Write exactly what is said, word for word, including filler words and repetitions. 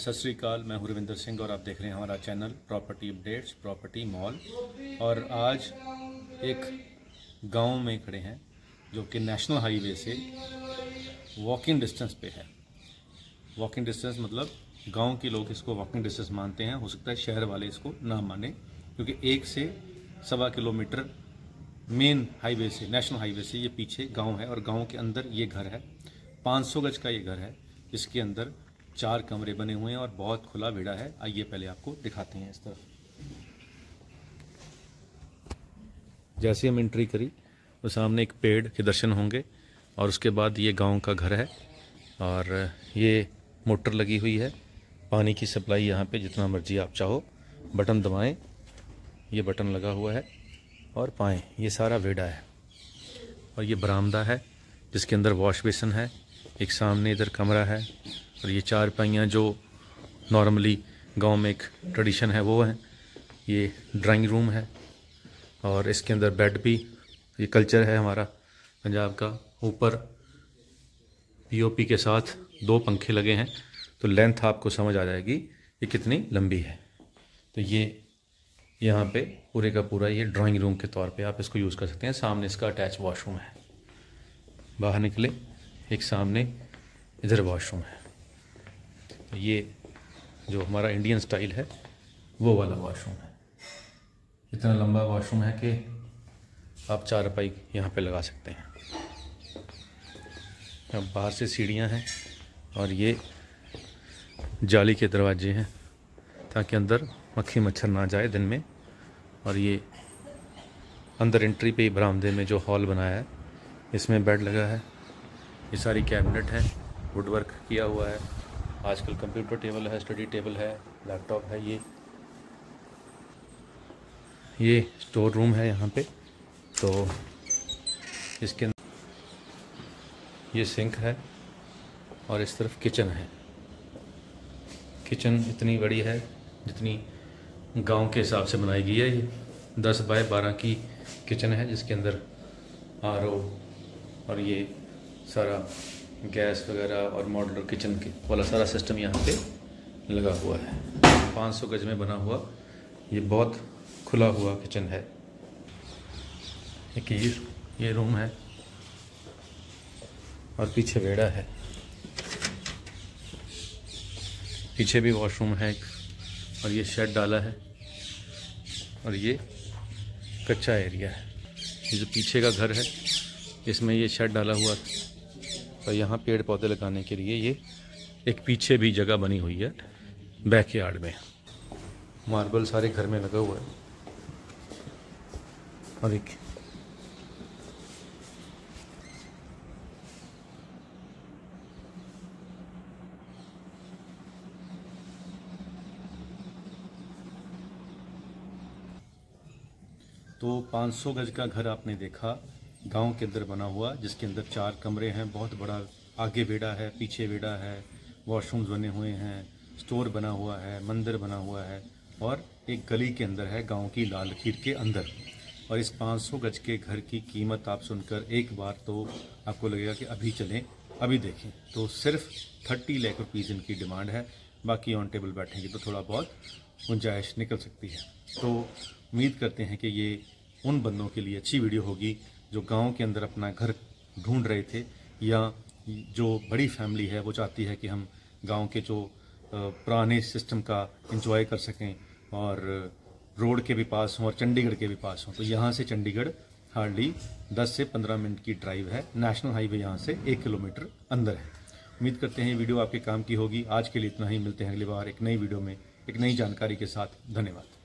सत श्री अकाल। मैं हूं रविंदर सिंह और आप देख रहे हैं हमारा channel property updates property mall. और आज एक गांव में खड़े हैं जो कि नेशनल हाईवे से वॉकिंग डिस्टेंस पे है। वॉकिंग डिस्टेंस मतलब गांव के लोग इसको वॉकिंग डिस्टेंस मानते हैं। हो सकता है शहर वाले इसको ना माने, क्योंकि एक से सवा किलोमीटर मेन हाईवे से, नेशनल हाईवे से ये पीछे गांव है और गांव के अंदर ये घर है। पाँच सौ गज का ये घर है, इसके अंदर चार कमरे बने हुए हैं और बहुत खुला विड़ा है। आइए पहले आपको दिखाते हैं इस तरफ। जैसे हम एंट्री करी तो सामने एक पेड़ के दर्शन होंगे और उसके बाद ये गांव का घर है और ये मोटर लगी हुई है। पानी की सप्लाई यहाँ पे जितना मर्जी आप चाहो बटन दबाएं, ये बटन लगा हुआ है और पाएं। ये सारा विड़ा है और ये बरामदा है जिसके अंदर वॉश बेसिन है। एक सामने इधर कमरा है और ये चार पाइयाँ जो नॉर्मली गांव में एक ट्रेडिशन है वो है। ये ड्राइंग रूम है और इसके अंदर बेड भी, ये कल्चर है हमारा पंजाब का। ऊपर पीओपी के साथ दो पंखे लगे हैं, तो लेंथ आपको समझ आ जाएगी ये कितनी लंबी है। तो ये यहाँ पे पूरे का पूरा ये ड्राइंग रूम के तौर पे आप इसको यूज़ कर सकते हैं। सामने इसका अटैच वॉशरूम है। बाहर निकले एक सामने इधर वॉशरूम है। ये जो हमारा इंडियन स्टाइल है वो वाला वॉशरूम है। इतना लंबा वॉशरूम है कि आप चारपाई यहाँ पे लगा सकते हैं। अब बाहर से सीढ़ियाँ हैं और ये जाली के दरवाजे हैं ताकि अंदर मक्खी मच्छर ना जाए दिन में। और ये अंदर एंट्री पे ही बरामदे में जो हॉल बनाया है इसमें बेड लगा है। ये सारी कैबिनेट है, वुडवर्क किया हुआ है। आजकल कंप्यूटर टेबल है, स्टडी टेबल है, लैपटॉप है। ये ये स्टोर रूम है यहाँ पे। तो इसके अंदर ये सिंक है और इस तरफ किचन है। किचन इतनी बड़ी है जितनी गांव के हिसाब से बनाई गई है। ये दस बाय बारह की किचन है जिसके अंदर आर ओ और ये सारा गैस वगैरह और मॉड्यूलर किचन के वाला सारा सिस्टम यहाँ पे लगा हुआ है। पाँच सौ गज में बना हुआ ये बहुत खुला हुआ किचन है। एक ये ये रूम है और पीछे वेड़ा है। पीछे भी वॉशरूम है एक और ये शेड डाला है और ये कच्चा एरिया है। ये जो पीछे का घर है इसमें ये शेड डाला हुआ और यहाँ पेड़ पौधे लगाने के लिए ये एक पीछे भी जगह बनी हुई है बैकयार्ड में। मार्बल सारे घर में लगा हुआ है और एक तो पाँच सौ गज का घर आपने देखा गांव के अंदर बना हुआ, जिसके अंदर चार कमरे हैं। बहुत बड़ा आगे वेड़ा है, पीछे वेड़ा है, वॉशरूम्स बने हुए हैं, स्टोर बना हुआ है, मंदिर बना हुआ है और एक गली के अंदर है गांव की लाल लकीर के अंदर। और इस पाँच सौ गज के घर की कीमत आप सुनकर एक बार तो आपको लगेगा कि अभी चलें अभी देखें। तो सिर्फ थर्टी लाख रुपीज़ इनकी डिमांड है। बाकी ऑन टेबल बैठेंगे तो थोड़ा बहुत गुंजाइश निकल सकती है। तो उम्मीद करते हैं कि ये उन बंदों के लिए अच्छी वीडियो होगी जो गांव के अंदर अपना घर ढूंढ रहे थे, या जो बड़ी फैमिली है वो चाहती है कि हम गांव के जो पुराने सिस्टम का एंजॉय कर सकें और रोड के भी पास हों और चंडीगढ़ के भी पास हों। तो यहाँ से चंडीगढ़ हार्डली दस से पंद्रह मिनट की ड्राइव है। नेशनल हाईवे यहाँ से एक किलोमीटर अंदर है। उम्मीद करते हैं ये वीडियो आपके काम की होगी। आज के लिए इतना ही। मिलते हैं अगली बार एक नई वीडियो में एक नई जानकारी के साथ। धन्यवाद।